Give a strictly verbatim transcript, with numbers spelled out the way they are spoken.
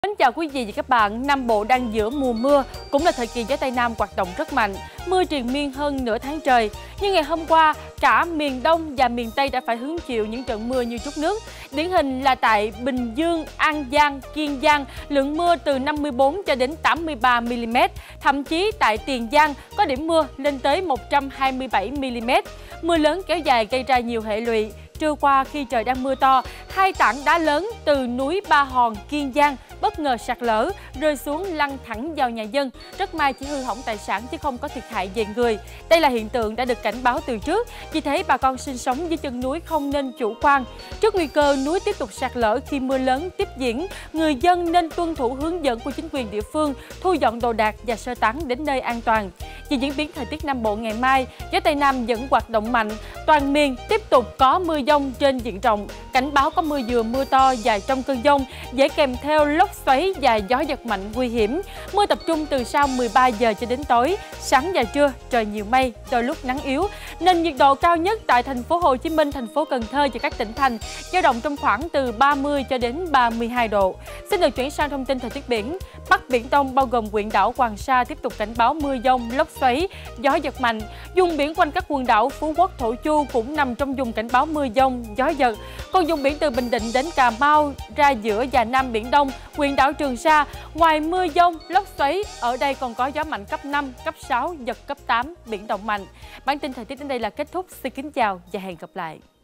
Xin chào quý vị và các bạn, Nam Bộ đang giữa mùa mưa, cũng là thời kỳ gió Tây Nam hoạt động rất mạnh, mưa triền miên hơn nửa tháng trời. Nhưng ngày hôm qua, cả miền Đông và miền Tây đã phải hứng chịu những trận mưa như trút nước. Điển hình là tại Bình Dương, An Giang, Kiên Giang, lượng mưa từ năm mươi bốn cho đến tám mươi ba mi-li-mét. Thậm chí tại Tiền Giang có điểm mưa lên tới một trăm hai mươi bảy mi-li-mét. Mưa lớn kéo dài gây ra nhiều hệ lụy. Trưa qua khi trời đang mưa to, hai tảng đá lớn từ núi Ba Hòn, Kiên Giang bất ngờ sạt lở, rơi xuống lăn thẳng vào nhà dân. Rất may chỉ hư hỏng tài sản chứ không có thiệt hại về người. Đây là hiện tượng đã được cảnh báo từ trước, vì thế bà con sinh sống dưới chân núi không nên chủ quan. Trước nguy cơ núi tiếp tục sạt lở khi mưa lớn tiếp diễn, người dân nên tuân thủ hướng dẫn của chính quyền địa phương, thu dọn đồ đạc và sơ tán đến nơi an toàn. Về diễn biến thời tiết Nam Bộ ngày mai, gió Tây Nam vẫn hoạt động mạnh, toàn miền tiếp tục có mưa dông trên diện rộng, cảnh báo có mưa vừa mưa to và trong cơn dông dễ kèm theo lốc xoáy và gió giật mạnh nguy hiểm. Mưa tập trung từ sau mười ba giờ cho đến tối, sáng và trưa trời nhiều mây, đôi lúc nắng yếu. Nên nhiệt độ cao nhất tại thành phố Hồ Chí Minh, thành phố Cần Thơ và các tỉnh thành dao động trong khoảng từ ba mươi cho đến ba mươi hai độ. Xin được chuyển sang thông tin thời tiết biển. Bắc Biển Đông bao gồm huyện đảo Hoàng Sa tiếp tục cảnh báo mưa dông, lốc xoáy, gió giật mạnh. Vùng biển quanh các quần đảo Phú Quốc, Thổ Chu cũng nằm trong vùng cảnh báo mưa dông, gió giật. Còn vùng biển từ Bình Định đến Cà Mau ra giữa và Nam Biển Đông, huyện đảo Trường Sa, ngoài mưa dông, lốc xoáy, ở đây còn có gió mạnh cấp năm, cấp sáu, giật cấp tám, biển động mạnh. Bản tin thời tiết đến đây là kết thúc. Xin kính chào và hẹn gặp lại.